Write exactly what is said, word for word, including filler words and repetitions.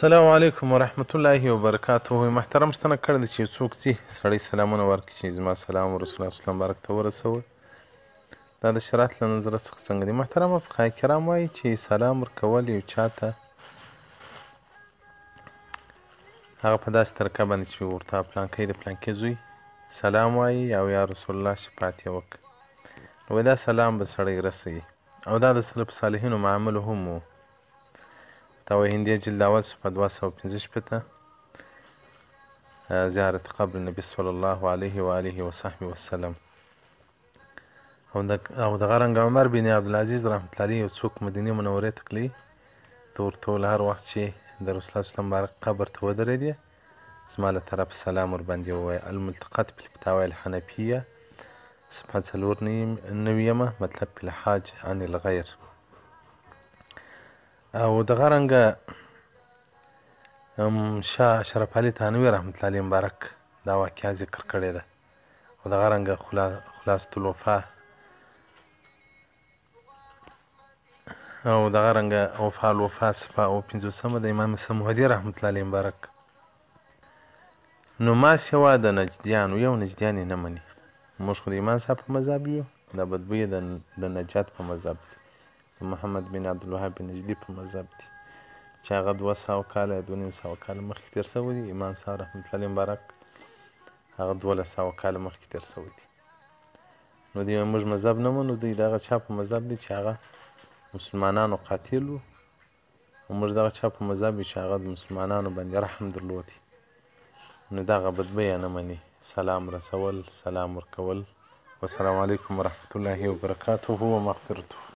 السلام علیکم ورحمت الله وبرکاته. محترم ستنه کړی دی چې څوک ځي سړی سلامونه ورکړي چې زما سلام رسول الله وسلم بارک ته ورسوه. دا د شرایط له نظره څخه څنګه دي؟ محترمه فقهای کرام وایي چې سلام ورکول یو چا ته هغه په داسې طریقه باندې چې ورته پلانکی د پلانکي زوی سلام وایي او یا رسول الله شفاعت یې وکړه، نو دا سلام به سړی رسوي او دا د سلف صالحینو معامله هم و. فتاوی هندیه جلد اول صفحه دوه سوه پنځه شپېته زیارت قبر النبي صلی الله علیه و آله و صحبه وسلم. او دغه رنګه عمر بن عبدالعزیز رحمت الله علیه یو څوک مدینې منورې ته تللی، ته ورته وویل هر وخت چې د رسول الله وسلم بارک قبر ته ودرېدې زما له طرفه سلام ورباندې ووایه. الملتقط فی الفتاوی الحنفیه صفحه څلور نوي مطلب فی الحاج عن الغیر. او دغه رنګه شاه اشرف علي تانوي رحمت الله علیه مبارک دا واقعه ذکر کړې ده. او دغه رنګه خلاصة الوفا او دغه رنګه وفا الوفا صفحه او پنځوسمه د امام سموحدي رحمت الله علیه مبارک. نو ما سوا د نجدیانو یو نجدیان یې نه مني. موږ خو د امام صاحب په مذهب یو، دا بدبویه د نجات په مذهب دی، د محمد بن عبدالوهاب بن نجدي په مذهب دی چې هغه دوه سوه کاله یا دوه نیم سوه کاله مخکې تېر سوی دی. امام صاحب رحمت الله علیه مبارک هغه دولس سوه کاله مخکې تېر سوی دی. نو دوی موږ مذهب نه منو، دوی د هغه چا په مذهب دی چې هغه مسلمانانو قاتل و، او موږ دغه چا په مذهب یو چې هغه د مسلمانانو باندې رحم درلودی. نو دغه بدبیه نه مني، سلام رسول، سلام ورکول. والسلام علیکم ورحمة الله وبرکاته ومغفرته.